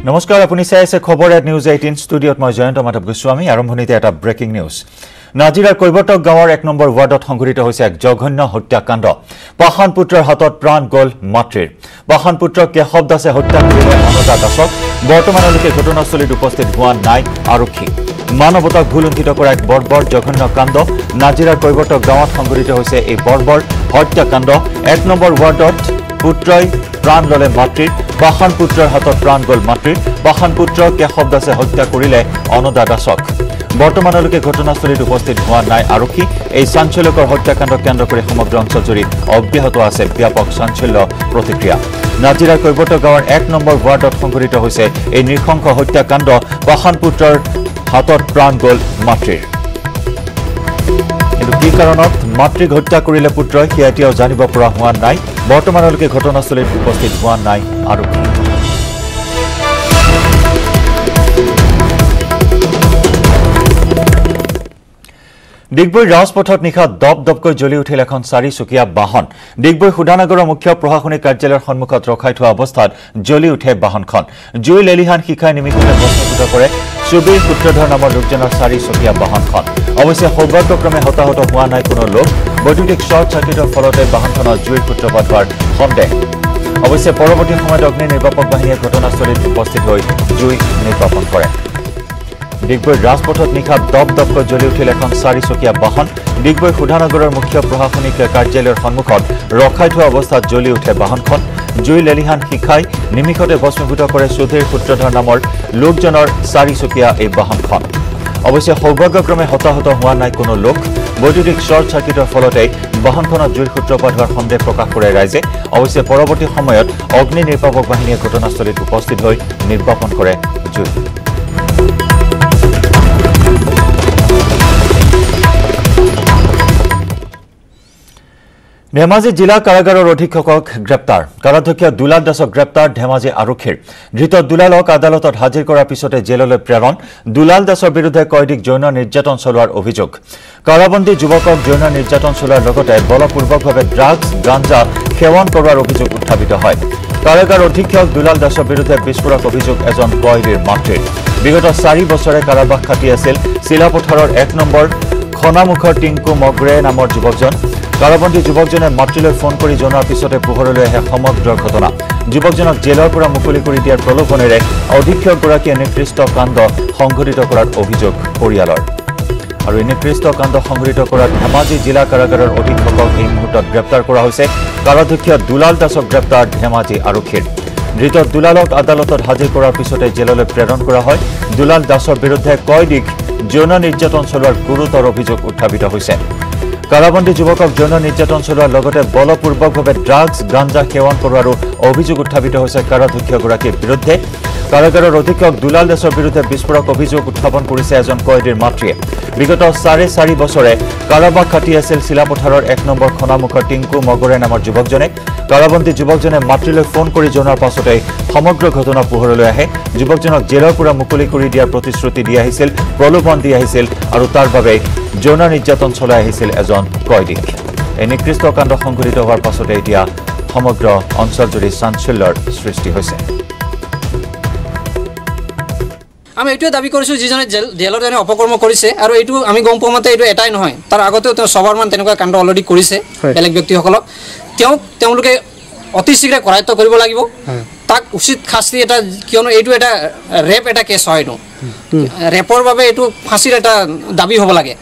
নমস্কাৰ আপুনি চাই আছে খবৰ এট নিউজ 18 ষ্টুডিঅত মই জয়ন্ত মাধৱ গোস্বামী আৰম্ভণিতে এটা ব্ৰেকিং নিউজ নাজিৰাৰ কৈবটক গাঁৱৰ 1 নম্বৰ ৱাৰ্ডত সংঘটিত হৈছে এক জঘন্য হত্যাকাণ্ড পাহান পুত্ৰৰ হাতত প্ৰাণ গল মাতৃৰ পাহান পুত্ৰ কেশৱ দাসে হত্যা কৰিলে অনতা দাসক বৰ্তমানলৈকে ঘটনাস্থলীত উপস্থিত হোৱা নাই আৰক্ষী মানৱতাক ভুলুণ্ঠিত কৰা এক বৰ্বৰ জঘন্য কাণ্ড নাজিৰাৰ কৈবটক গাঁৱত সংঘটিত হৈছে এই বৰ্বৰ হত্যাকাণ্ড 1 নম্বৰ ৱাৰ্ডত পুত্ৰই প্ৰাণ ললে মাতৃৰ পাহান পুত্ৰৰ হাতত প্ৰাণ গল মাতৃৰ পাহান পুত্ৰ কেশৱ দাসে হত্যা কৰিলে অনতা দাসক বৰ্তমানলৈকে ঘটনাস্থলীত উপস্থিত হোৱা নাই আৰক্ষী এই চাঞ্চল্যকৰ হত্যাকাণ্ডক কেন্দ্ৰ কৰি সমগ্ৰ অঞ্চলজুৰি অব্যাহত আছে ব্যাপক চাঞ্চল্য প্ৰতিক্ৰিয়া নাজিৰাৰ কৈবটক গাঁৱৰ 1 নম্বৰ ৱাৰ্ডত সংঘটিত হৈছে এই নৃশংস হত্যাকাণ্ড পাহান পুত্ৰৰ হাতত প্ৰাণ গল মাতৃৰ কি কাৰণত মাতৃক হত্যা কৰিলে পুত্ৰই সেয়া এতিয়াও জানিব পৰা হোৱা নাই বৰ্তমানলৈকে ঘটনাস্থলীত উপস্থিত হোৱা নাই আৰক্ষী ডিগবৈ ৰাজপথত নিশা দপদপকৈ জ্বলি উঠিল এখন 4-চকীয়া বাহন ডিগবৈ সুধানগৰৰ মুখ্য প্ৰশাসনিক কাৰ্যালয়ৰ সন্মুখত ৰখাই থোৱা অৱস্থাত জ্বলি উঠে বাহনখন জুই লেলিহান শিখাই নিমিষতে ভস্মীভূত কৰে সুবীৰ সূত্ৰধৰ নামৰ লোকজনৰ 4-চকীয়া বাহনখন অৱশ্যে সৌভাগ্যক্ৰমে হতাহত হোৱা নাই কোনো লোক বৈদ্যুতিক শ্বৰ্ট চাৰ্কিটৰ ফলতে বাহনখনৰ জুইৰ সূত্ৰপাত হোৱাৰ সন্দেহ অৱশ্যে পৰৱৰ্তী সময়ত অগ্নি নিৰ্বাপক বাহিনীয়ে ঘটনাস্থলীত উপস্থিত হৈ জুই নিৰ্বাপন কৰে ডিগবৈ ৰাজপথত নিশা দপদপকৈ জ্বলি উঠিল এখন 4-চকীয়া বাহন ডিগবৈ সুধানগৰৰ মুখ্য প্ৰশাসনিক কাৰ্যালয়ৰ সন্মুখত ৰখাই থোৱা অৱস্থাত জ্বলি উঠে বাহনখন জুই লেলিহান শিখাই নিমিষতে ভস্মীভূত কৰে সুধীৰ সূত্ৰধৰ নামৰ লোকজনৰ 4-চকীয়া এই বাহনখন অৱশ্যে সৌভাগ্যক্ৰমে হতাহত হোৱা নাই কোনো লোক বৈদ্যুতিক শ্বৰ্ট চাৰ্কিটৰ ফলতে বাহনখনত জুইৰ সূত্ৰপাত হোৱাৰ সন্দেহ প্ৰকাশ কৰে ৰাইজে অৱশ্যে পৰৱৰ্তী সময়ত অগ্নি নিৰ্বাপক বাহিনীয়ে ঘটনাস্থলীত উপস্থিত হৈ নিৰ্বাপন কৰে জুই ধেমাজি জিলা কাৰাগাৰৰ অধীক্ষকক গ্ৰেপ্তাৰ কাৰাধ্যক্ষ দুলাল দাসক গ্ৰেপ্তাৰ ধেমাজি আৰক্ষীৰ ধৃত দুলালক আদালতত হাজিৰ কৰাৰ পিছতে জেললৈ প্ৰেৰণ দুলাল দাসৰ বিৰুদ্ধে কয়দিক যৌন নিৰ্যাতন চলোৱাৰ অভিযোগ কাৰাবন্দী যুৱকক যৌন নিৰ্যাতন চলোৱাৰ লগতে বলপূৰ্বকভাৱে ড্ৰাগছ গাঞ্জা সেৱন কৰোৱাৰ অভিযোগ উত্থাপিত হয় কাৰাগাৰ অধীক্ষক দুলাল দাসৰ বিৰুদ্ধে বিস্ফোৰক অভিযোগ এজন কয়দীৰ মাতৃৰ বিগত 4 বছৰে কাৰাবাস খাটি আছিল চিলাপথাৰৰ 1 নম্বৰ খনামুখৰ টিংকু মগৰে নামৰ যুৱকজন কাৰাবন্দী যুৱকজনে মাতৃলৈ ফোন কৰি জনোৱাৰ পিছতে পোহৰলৈ আহে সমগ্ৰ ঘটনা যুৱকজনক জেলৰ পৰা মুকলি কৰি দিয়াৰ প্ৰলোভনেৰে অধীক্ষকগৰাকীয়ে নিকৃষ্ট কাণ্ড সংঘটিত কৰাৰ অভিযোগ পৰিয়ালৰ আৰু নিকৃষ্ট কাণ্ড সংঘটিত কৰা ধেমাজি জিলা কাৰাগাৰৰ অধীক্ষকক এই মুহূৰ্তত গ্ৰেপ্তাৰ কৰা হৈছে কাৰাধ্যক্ষ দুলাল দাসক গ্ৰেপ্তাৰ ধেমাজি আৰক্ষীৰ ধৃত দুলালক আদালতত হাজিৰ কৰাৰ পিছতে জেললৈ প্ৰেৰণ কৰা হয় দুলাল দাসৰ বিৰুদ্ধে কয়দিক যৌন নিৰ্যাতন চলোৱাৰ গুৰুতৰ অভিযোগ উত্থাপিত হৈছে কাৰাবন্দী যুৱকক যৌন নিৰ্যাতন চলোৱাৰ লগতে বলপূৰ্বকভাৱে ড্ৰাগছ গাঞ্জা সেৱন কৰোৱাৰো অভিযোগ উত্থাপিত হৈছে কাৰাধ্যক্ষগৰাকীৰ বিৰুদ্ধে কাৰাগাৰৰ অধীক্ষক দুলাল দাসৰ বিৰুদ্ধে বিস্ফোৰক অভিযোগ উত্থাপন কৰিছে এজন কয়দীৰ মাতৃয়ে বিগত 4.5 বছৰে কাৰাবাস খাটি আছিল চিলাপথাৰৰ 1 নম্বৰ খনামুখৰ টিংকু মগৰে নামৰ যুৱকজনে কাৰাবন্দী যুৱকজনে মাতৃলৈ ফোন কৰি জনোৱাৰ পাছতে সমগ্ৰ ঘটনা পোহৰলৈ আহে যুৱকজনক জেলৰ পৰা মুকলি কৰি দিয়াৰ প্ৰতিশ্ৰুতি দি আহিছিল প্ৰলোভন দি আহিছিল আৰু তাৰ বাবে যৌন নিৰ্যাতন চলাই আহিছিল এজন কয়দীক এই নিকৃষ্ট কাণ্ড সংঘটিত হোৱাৰ পাছতে এতিয়া সমগ্ৰ অঞ্চলজুৰি চাঞ্চল্যৰ সৃষ্টি হৈছে আমি এইটোৱে দাবী কৰিছো যিজনে জেলত এনে অপকৰ্ম কৰিছে আৰু এইটো আমি গম পোৱা মতে এইটো এটাই নহয় তাৰ আগতেও তেওঁ সবাৰমান তেনেকুৱা কাণ্ড অলৰেডি কৰিছে বেলেগ ব্যক্তিসকলক তেওঁলোকে অতি শীঘ্ৰে কৰায়ত্ব কৰিব লাগিব তাক উচিত শাস্তি এটা কিয়নো এইটো এটা ৰেপ এটা কেছ হয় এইটো ৰেপৰ বাবে এইটো ফাঁচিৰ এটা দাবী হ'ব লাগে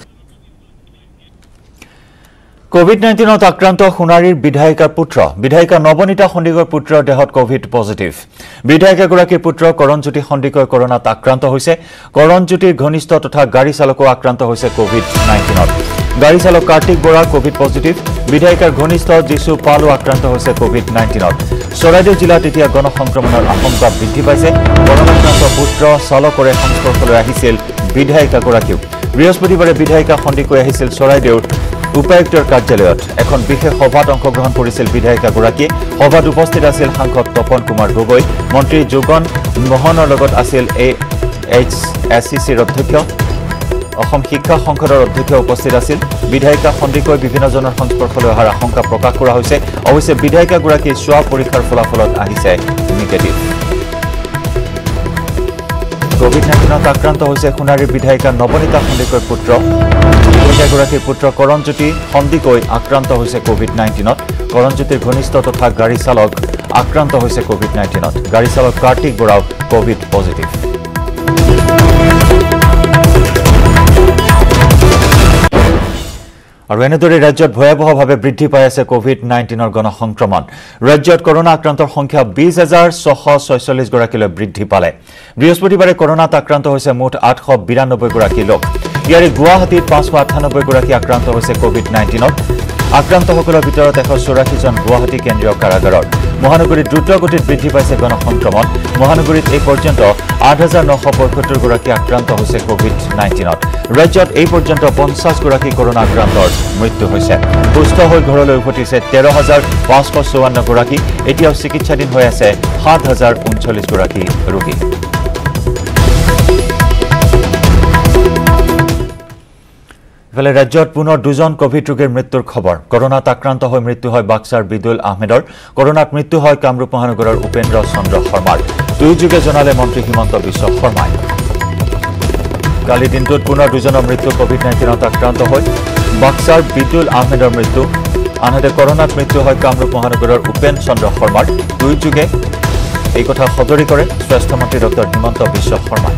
কোভিড-19 আক্ৰান্ত সোণাৰীৰ বিধায়িকাৰ পুত্ৰ বিধায়িকা নবনীতা সন্দিকৈৰ পুত্ৰৰ দেহত কোভিড পজিটিভ বিধায়িকাগৰাকীৰ পুত্ৰ কৰণজ্যোতি সন্দিকৈ কৰোনাত আক্ৰান্ত হৈছে কৰণজ্যোতিৰ ঘনিষ্ঠ তথা গাড়ী চালকো আক্ৰান্ত হৈছে কোভিড-19ত গাড়ী চালক কাৰ্তিক বৰা কোভিড পজিটিভ বিধায়িকাৰ ঘনিষ্ঠ যিছু পালো আক্ৰান্ত হৈছে কোভিড-19ত চৰাইদেউ জিলাত এতিয়া গণসংক্ৰমণৰ আশংকা বৃদ্ধি পাইছে কৰোনাক্ৰান্ত পুত্ৰ চালকৰে সংস্পৰ্শলৈ আহিছিল বিধায়িকাগৰাকীও বৃহস্পতিবাৰে বিধায়িকা সন্দিকৈ আহিছিল চৰাইদেউৰ উপায়ুক্তৰ কাৰ্যালয়ত এখন বিশেষ সভাত অংশগ্ৰহণ কৰিছিল বিধায়িকাগৰাকীয়ে সভাত উপস্থিত আছিল সাংসদ তপন কুমাৰ গগৈ মন্ত্ৰী যোগন মোহনৰ লগত আছিল AHSCCৰ অধ্যক্ষ অসম শিক্ষা সংসদৰ অধ্যক্ষ উপস্থিত আছিল বিধায়িকা সন্দিকৈ বিভিন্নজনৰ সংস্পৰ্শলৈ অহাৰ আশংকা প্ৰকাশ কৰা হৈছে অৱশ্যে বিধায়িকাগৰাকীৰ স্ব পৰীক্ষাৰ ফলাফলত আহিছে নিগেটিভ কোভিড-19 আক্ৰান্ত হৈছে সোণাৰীৰ বিধায়িকা নৱনীতা সন্দিকৈৰ পুত্ৰ। মহিলাগৰাকীৰ পুত্ৰ কৰণজ্যোতি সন্দিকৈ আক্ৰান্ত হৈছে কোভিড-19। কৰণজ্যোতিৰ ঘনিষ্ঠ তথা গাড়ী চালক আক্ৰান্ত হৈছে কোভিড-19। গাড়ী চালক কাৰ্তিক বৰাও কোভিড পজিটিভ। আৰু এনেদৰে ৰাজ্যত ভয়াৱহভাৱে বৃদ্ধি পাই আছে কোভিড-19 গণসংক্ৰমণ। ৰাজ্যত কৰোনা আক্ৰান্তৰ সংখ্যা 20,646 গৰাকীলৈ বৃদ্ধি পালে। বৃহস্পতিবাৰে কৰোনাত আক্ৰান্ত হৈছে মুঠ 892 গৰাকী লোক। ইয়াৰে গুৱাহাটীত 598 গৰাকী আক্ৰান্ত হৈছে কোভিড-19। আক্ৰান্তসকলৰ ভিতৰত 184 জন গুৱাহাটী কেন্দ্ৰীয় কাৰাগাৰৰ। মহানগৰীত দ্ৰুতগতিত বৃদ্ধি পাইছে গণসংক্ৰমণ। মহানগৰীত এই পৰ্যন্ত 8,975 গৰাকী আক্ৰান্ত হৈছে কোভিড-19। ৰাজ্যত এই পৰ্যন্ত 50 গৰাকী কৰোনা আক্ৰান্তৰ মৃত্যু হৈছে। সুস্থ হৈ ঘৰলৈ উভতিছে 13,554 গৰাকী। এতিয়াও চিকিৎসাধীন হৈ আছে 7,039 গৰাকী ৰোগী। ইফালে ৰাজ্যত পুনৰ 2জন কোভিড ৰোগীৰ মৃত্যুৰ খবৰ। কৰোনাত আক্ৰান্ত হৈ মৃত্যু হয় বাক্সাৰ বিদুল আহমেদৰ। কৰোনাত মৃত্যু হয় কামৰূপ মহানগৰৰ উপেন্দ্ৰ চন্দ্ৰ শৰ্মাৰ। টুইটযোগে জনালে মন্ত্ৰী হিমন্ত বিশ্ব শৰ্মাই। কালি দিনটোত পুনৰ 2জনৰ মৃত্যু কোভিড-19 আক্ৰান্ত হৈ বাক্সাৰ বিদুল আহমেদৰ মৃত্যু। আনহাতে কৰোনাত মৃত্যু হয় কামৰূপ মহানগৰৰ উপেন চন্দ্ৰ শৰ্মাৰ। টুইটযোগে এই কথা সদৰি কৰে স্বাস্থ্যমন্ত্ৰী ডক্টৰ হিমন্ত বিশ্ব শৰ্মাই।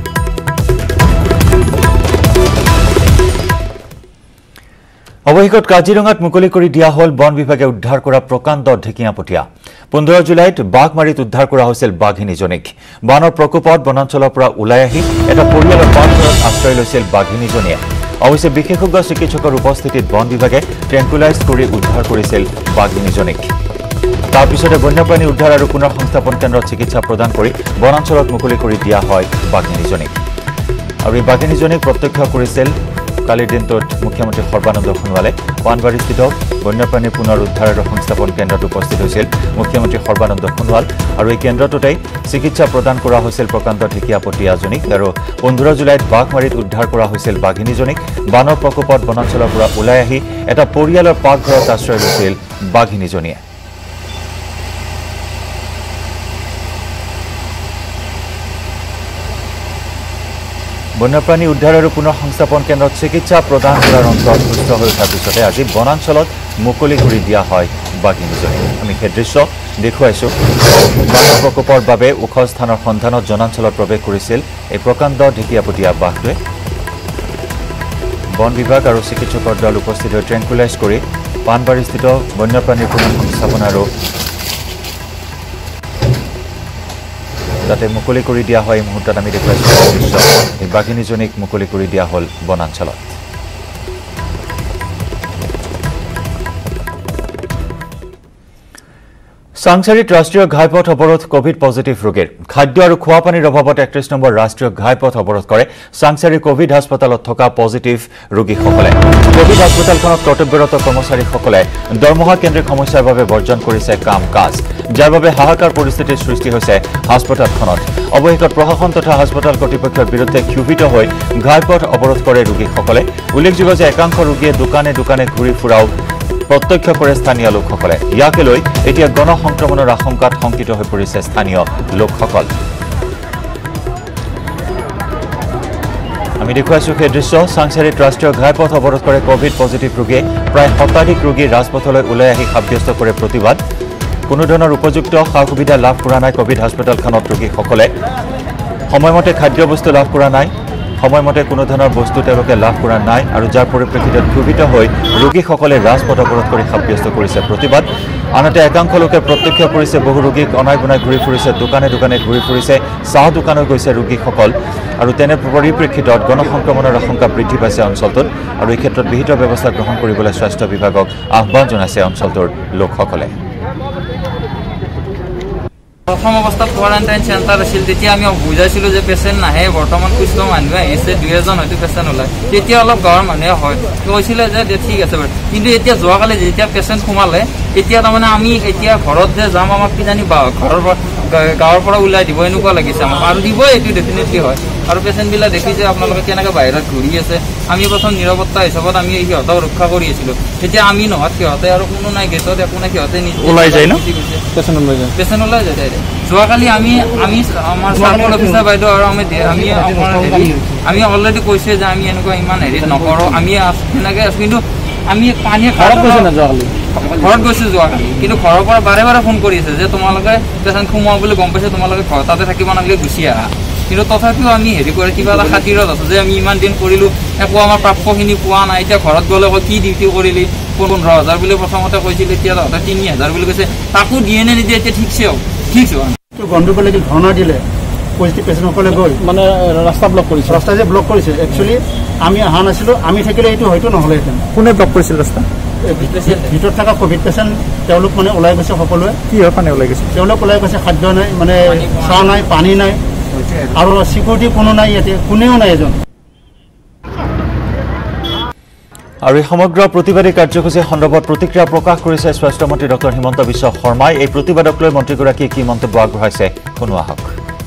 অৱশেষত কাজিৰঙাত মুকলি কৰি দিয়া হ'ল বন বিভাগে উদ্ধাৰ কৰা প্ৰকাণ্ড ঢেকীয়াপতীয়া। 15 জুলাইত বাঘমাৰীত উদ্ধাৰ কৰা হৈছিল বাঘিনীজনীক। বানৰ প্ৰকোপত বনাঞ্চলৰ পৰা ওলাই আহি এটা পৰিয়ালৰ পাকঘৰত আশ্ৰয় লৈছিল বাঘিনীজনীয়ে। অৱশ্যে বিশেষজ্ঞ চিকিৎসকৰ উপস্থিতিত বন বিভাগে ট্ৰেংকুলাইজ কৰি উদ্ধাৰ কৰিছিল বাঘিনীজনীক। তাৰ পিছতে বন্যপ্ৰাণী উদ্ধাৰ আৰু পুনৰ সংস্থাপন কেন্দ্ৰত চিকিৎসা প্ৰদান কৰি বনাঞ্চলত মুকলি কৰি দিয়া হয় বাঘিনীজনীক। আৰু এই বাঘিনীজনীক প্ৰত্যক্ষ কৰিছিল কালিৰ দিনটোত মুখ্যমন্ত্ৰী সৰ্বানন্দ সোণোৱালে। পাণবাৰীস্থিত বন্যপ্ৰাণী পুনৰ উদ্ধাৰ আৰু সংস্থাপন কেন্দ্ৰত উপস্থিত হৈছিল মুখ্যমন্ত্ৰী সৰ্বানন্দ সোণোৱাল। আৰু এই কেন্দ্ৰটোতেই চিকিৎসা প্ৰদান কৰা হৈছিল প্ৰকাণ্ড ঢেকীয়াপতীয়াজনীক। আৰু 15 জুলাইত বাঘমাৰীত উদ্ধাৰ কৰা হৈছিল বাঘিনীজনীক। বানৰ প্ৰকোপত বনাঞ্চলৰ পৰা ওলাই আহি এটা পৰিয়ালৰ পাকঘৰত আশ্ৰয় লৈছিল বাঘিনীজনীয়ে। বন্যপ্ৰাণী উদ্ধাৰ আৰু পুনৰ সংস্থাপন কেন্দ্ৰত চিকিৎসা প্ৰদান কৰাৰ অন্তত সুস্থ হৈ উঠাৰ পিছতে আজি বনাঞ্চলত মুকলি কৰি দিয়া হয় বাঘিনীজনী। আমি সেই দৃশ্য দেখুৱাইছোঁ। বানৰ প্ৰকোপৰ বাবে ওখ স্থানৰ সন্ধানত জনাঞ্চলত প্ৰৱেশ কৰিছিল এই প্ৰকাণ্ড ঢেকীয়াপতীয়া বাঘটোৱে। বন বিভাগ আৰু চিকিৎসকৰ দল উপস্থিত হৈ ট্ৰেংকুলাইজ কৰি পাণবাৰীস্থিত বন্যপ্ৰাণীৰ পুনৰ সংস্থাপন আৰু তাতে মুকলি কৰি দিয়া হয়। এই মুহূৰ্তত আমি দেখুৱাইছোঁ দৃশ্য। এই বাঘিনীজনীক মুকলি কৰি দিয়া হ'ল বনাঞ্চলত। চাংচাৰীত ৰাষ্ট্ৰীয় ঘাইপথ অৱৰোধ কোভিড পজিটিভ ৰোগীৰ। খাদ্য আৰু খোৱা পানীৰ অভাৱত 31 নম্বৰ ৰাষ্ট্ৰীয় ঘাইপথ অৱৰোধ কৰে চাংচাৰী কোভিড হাস্পতালত থকা পজিটিভ ৰোগীসকলে। কোভিড হাস্পতালখনত কৰ্তব্যৰত কৰ্মচাৰীসকলে দৰমহা কেন্দ্ৰিক সমস্যাৰ বাবে বৰ্জন কৰিছে কাম কাজ, যাৰ বাবে হাহাকাৰ পৰিস্থিতিৰ সৃষ্টি হৈছে হাস্পতালখনত। অৱশেষত প্ৰশাসন তথা হাস্পতাল কৰ্তৃপক্ষৰ বিৰুদ্ধে ক্ষোভিত হৈ ঘাইপথ অৱৰোধ কৰে ৰোগীসকলে। উল্লেখযোগ্য যে একাংশ ৰোগীয়ে দোকানে দোকানে ঘূৰি ফুৰাও প্ৰত্যক্ষ কৰে স্থানীয় লোকসকলে। ইয়াকে লৈ এতিয়া গণসংক্ৰমণৰ আশংকাত শংকিত হৈ পৰিছে স্থানীয় লোকসকল। আমি দেখুৱাইছোঁ সেই দৃশ্য। চাংচাৰীত ৰাষ্ট্ৰীয় ঘাইপথ অৱৰোধ কৰে কোভিড পজিটিভ ৰোগীয়ে। প্ৰায় শতাধিক ৰোগী ৰাজপথলৈ ওলাই আহি সাব্যস্ত কৰে প্ৰতিবাদ। কোনো ধৰণৰ উপযুক্ত সা সুবিধা লাভ কৰা নাই কোভিড হাস্পতালখনত ৰোগীসকলে। সময়মতে খাদ্যবস্তু লাভ কৰা নাই, সময়মতে কোনো ধৰণৰ বস্তু তেওঁলোকে লাভ কৰা নাই। আৰু যাৰ পৰিপ্ৰেক্ষিতত ক্ষোভিত হৈ ৰোগীসকলে ৰাজপথ অৱৰোধ কৰি সাব্যস্ত কৰিছে প্ৰতিবাদ। আনহাতে একাংশ লোকে প্ৰত্যক্ষ কৰিছে বহু ৰোগীক অনাই বনাই ঘূৰি ফুৰিছে, দোকানে দোকানে ঘূৰি ফুৰিছে, চাহ দোকানত গৈছে ৰোগীসকল। আৰু তেনে পৰিপ্ৰেক্ষিতত গণসংক্ৰমণৰ আশংকা বৃদ্ধি পাইছে অঞ্চলটোত। আৰু এই ক্ষেত্ৰত বিহিত ব্যৱস্থা গ্ৰহণ কৰিবলৈ স্বাস্থ্য বিভাগক আহ্বান জনাইছে অঞ্চলটোৰ লোকসকলে। প্ৰথম অৱস্থাত কোৱাৰেণ্টাইন চেণ্টাৰ আছিল, তেতিয়া আমি বুজাইছিলোঁ যে পেচেণ্ট নাহে, বৰ্তমান সুস্থ মানুহে আহিছে, 2-এজন হয়তো পেচেণ্ট ওলায়। তেতিয়া অলপ গাঁৱৰ মানুহে হয় কৈছিলে যে ঠিক আছে বাৰু। কিন্তু এতিয়া যোৱাকালি যেতিয়া পেচেণ্ট সোমালে, এতিয়া তাৰমানে আমি এতিয়া ঘৰত যে যাম, আমাক কিজানি ঘৰৰ পৰা গাঁৱৰ পৰা ওলাই দিব এনেকুৱা লাগিছে আমাক। আৰু দিবই, এইটো ডেফিনেটলি হয়। আৰু পেচেণ্টবিলাক দেখিছে আপোনালোকে কেনেকৈ বাহিৰত ঘূৰি আছে। আমি প্ৰথম নিৰাপত্তা হিচাপত আমি সিহঁতক ৰক্ষা কৰি আছিলোঁ। এতিয়া আমি নহয়, সিহঁতে আৰু কোনো নাই গেটত একো নাই, সিহঁতে ওলাই যায় ন, পেচেণ্ট ওলাই যায়। যোৱাকালি আমি আমাৰ চাৰ্কল অফিচাৰ বাইদেউ আৰু আমি অলৰেডি কৈছে যে আমি এনেকুৱা ইমান হেৰি নকৰোঁ, আমি সেনেকৈ আছোঁ। কিন্তু আমি পানীয়ে ঘৰত গৈছে না যোৱাকালি, ঘৰত গৈছোঁ যোৱাকালি, কিন্তু ঘৰৰ পৰা বাৰে বাৰে ফোন কৰি আছে যে তোমালোকে পেচেণ্ট সোমোৱা বুলি গম পাইছে, তোমালোকে ঘৰ তাতে থাকিব নালাগে, গুচি আহা। কিন্তু তথাপিও আমি হেৰি কৰি কিবা এটা খাতিৰত আছোঁ যে আমি ইমান দিন কৰিলোঁ, একো আমাৰ প্ৰাপ্যখিনি পোৱা নাই। এতিয়া ঘৰত গ'লে আকৌ কি ডিউটি কৰিলি, 15,000 বুলি প্ৰথমতে কৈছিল, এতিয়া তহঁতে 3,000 বুলি কৈছে, তাকো দিয়ে নে নিদিয়ে এতিয়া ঠিকছে হ'ব, ঠিক হোৱা গণ্ডগোল লাগিল, ধৰ্ণা দিলে, পজিটিভ পেচেণ্টসকলে গৈ মানে ৰাস্তা ব্লক কৰিছে, ৰাস্তা যে ব্লক কৰিছে। একচুৱেলি আমি অহা নাছিলোঁ, আমি থাকিলে এইটো হয়তো নহ'লেহেঁতেন। কোনে ব্লক কৰিছিল ৰাস্তা? ভিতৰত থকা ক'ভিড পেচেণ্ট তেওঁলোক মানে ওলাই গৈছে সকলোৱে। কি হয় পানী ওলাই গৈছে? তেওঁলোক ওলাই গৈছে, খাদ্য নাই, মানে চাহ নাই, পানী নাই, আৰু চিকিউৰিটি কোনো নাই, ইয়াতে কোনেও নাই এজন। আৰু এই সমগ্ৰ প্ৰতিবাদী কাৰ্যসূচী সন্দৰ্ভত প্ৰতিক্ৰিয়া প্ৰকাশ কৰিছে স্বাস্থ্যমন্ত্ৰী ডক্টৰ হিমন্ত বিশ্ব শৰ্মাই। এই প্ৰতিবাদক লৈ মন্ত্ৰীগৰাকীয়ে কি মন্তব্য আগবঢ়াইছে শুনো আহক।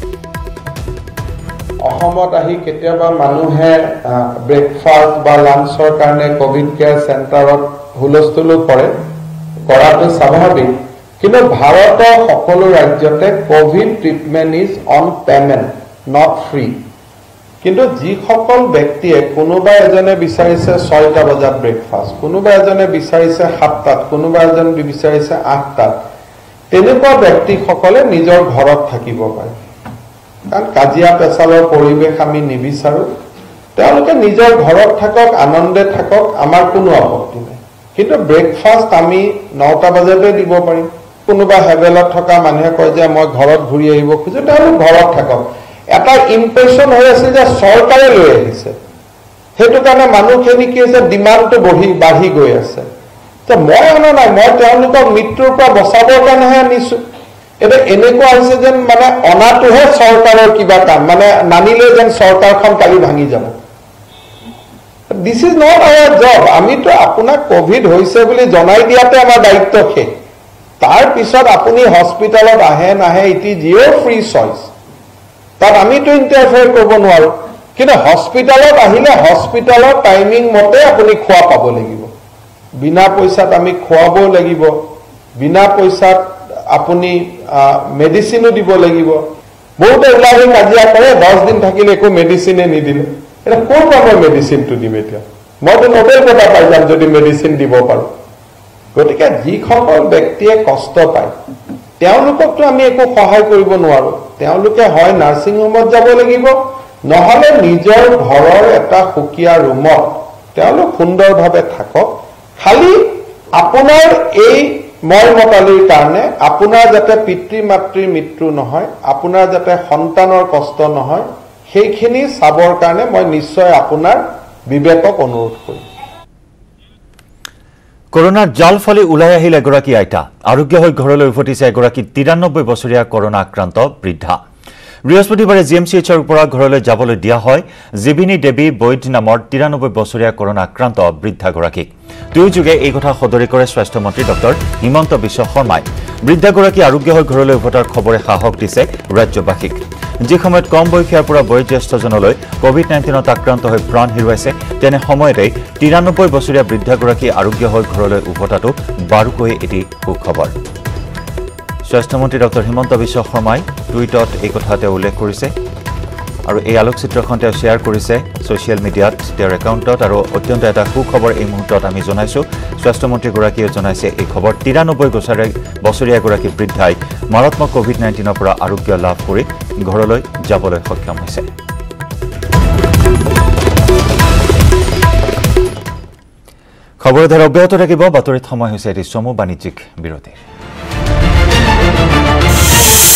অসমত আহি কেতিয়াবা মানুহে ব্ৰেকফাষ্ট বা লাঞ্চৰ কাৰণে কোভিড কেয়াৰ চেণ্টাৰত হুলস্থুলো কৰে, কৰাটো স্বাভাৱিক। কিন্তু ভাৰতৰ সকলো ৰাজ্যতে covid treatment is on payment, not free. কিন্তু যিসকল ব্যক্তিয়ে, কোনোবা এজনে বিচাৰিছে 6টা বজাত ব্ৰেকফাষ্ট, কোনোবা এজনে বিচাৰিছে 7টাত, কোনোবা এজন বিচাৰিছে 8টাত, তেনেকুৱা ব্যক্তিসকলে নিজৰ ঘৰত থাকিব পাৰে। কাৰণ কাজিয়া পেচালৰ পৰিৱেশ আমি নিবিচাৰোঁ। তেওঁলোকে নিজৰ ঘৰত থাকক, আনন্দে থাকক, আমাৰ কোনো আপত্তি নাই। কিন্তু ব্ৰেকফাষ্ট আমি 9টা বজাতে দিব পাৰিম। কোনোবা হেভেলত থকা মানুহে কয় যে মই ঘৰত ঘূৰি আহিব খোজো, তেওঁলোক ঘৰত থাকক। এটা ইম্প্ৰেশ্যন হৈ আছে যে চৰকাৰে লৈ আহিছে, সেইটো কাৰণে মানুহখিনি কি হৈছে, ডিমাণ্ডটো বাঢ়ি গৈ আছে। মই অনা নাই, মই তেওঁলোকক মৃত্যুৰ পৰা বচাবৰ কাৰণেহে আনিছোঁ। এতিয়া এনেকুৱা হৈছে যেন মানে অনাটোহে চৰকাৰৰ কিবা কাম, মানে নানিলে যেন চৰকাৰখন কালি ভাঙি যাব। This is not our job. আমিতো আপোনাক কোভিড হৈছে বুলি জনাই দিয়াতে আমাৰ দায়িত্ব শেষ। তাৰ পিছত আপুনি হস্পিটেলত আহে নাহে, it is your free choice. তাত আমিতো ইণ্টাৰফেয়াৰ কৰিব নোৱাৰোঁ। কিন্তু হস্পিটেলত আহিলে হস্পিটেলৰ টাইমিং মতে আপুনি খোৱা পাব লাগিব। বিনা পইচাত আমি খোৱাবও লাগিব, বিনা পইচাত আপুনি মেডিচিনো দিব লাগিব। বহুতে ওলাই আহি কাজিয়া কৰে, 10 দিন থাকিলে একো মেডিচিনে নিদিলে। এতিয়া ক'ৰ পৰা মই মেডিচিনটো দিম? এতিয়া মইতো নোবেল বঁটা পাই যাম যদি মেডিচিন দিব পাৰোঁ। গতিকে যিসকল ব্যক্তিয়ে কষ্ট পায় তেওঁলোককতো আমি একো সহায় কৰিব নোৱাৰোঁ। তেওঁলোকে হয় নাৰ্ছিং হোমত যাব লাগিব, নহ'লে নিজৰ ঘৰৰ এটা সুকীয়া ৰুমত তেওঁলোক সুন্দৰভাৱে থাকক। খালি আপোনাৰ এই মই মতালিৰ কাৰণে আপোনাৰ যাতে পিতৃ মাতৃৰ মৃত্যু নহয়, আপোনাৰ যাতে সন্তানৰ কষ্ট নহয়, সেইখিনি চাবৰ কাৰণে মই নিশ্চয় আপোনাৰ বিবেকক অনুৰোধ কৰিম। কৰোনাৰ জাল ফালি ওলাই আহিল এগৰাকী আইতা। আৰোগ্য হৈ ঘৰলৈ উভতিছে এগৰাকী 93 বছৰীয়া কৰোনা আক্ৰান্ত বৃদ্ধা। বৃহস্পতিবাৰে GMCHৰ পৰা ঘৰলৈ যাবলৈ দিয়া হয় জীবিনী দেৱী বৈদ নামৰ 93 বছৰীয়া কৰোনা আক্ৰান্ত বৃদ্ধাগৰাকীক। দুয়োযোগে এই কথা সদৰি কৰে স্বাস্থ্যমন্ত্ৰী ডক্টৰ হিমন্ত বিশ্ব শৰ্মাই। বৃদ্ধাগৰাকী আৰোগ্য হৈ ঘৰলৈ উভতাৰ খবৰে সাহস দিছে ৰাজ্যবাসীক। যি সময়ত কম বয়সীয়াৰ পৰা বয়োজ্যেষ্ঠজনলৈ কোভিড-19ত আক্ৰান্ত হৈ প্ৰাণ হেৰুৱাইছে, তেনে সময়তে 93 বছৰীয়া বৃদ্ধাগৰাকী আৰোগ্য হৈ ঘৰলৈ উভতাটো বাৰুকৈয়ে এটি সুখবৰ। স্বাস্থ্যমন্ত্ৰী ডক্টৰ হিমন্ত বিশ্ব শৰ্মাই টুইটত এই কথা তেওঁ উল্লেখ কৰিছে আৰু এই আলোকচিত্ৰখন তেওঁ শ্বেয়াৰ কৰিছে ছ'চিয়েল মিডিয়াত তেওঁৰ একাউণ্টত। আৰু অত্যন্ত এটা সুখবৰ এই মুহূৰ্তত আমি জনাইছোঁ। স্বাস্থ্যমন্ত্ৰীগৰাকীয়ে জনাইছে এই খবৰ। 93 বছৰীয়া এগৰাকী বৃদ্ধাই মাৰাত্মক কোভিড-19ৰ পৰা আৰোগ্য লাভ কৰি ঘৰলৈ যাবলৈ সক্ষম হৈছে। খবৰৰ ধাৰা অব্যাহত থাকিব। বাতৰিত সময় হৈছে এটি চমু বাণিজ্যিক বিৰতিৰ।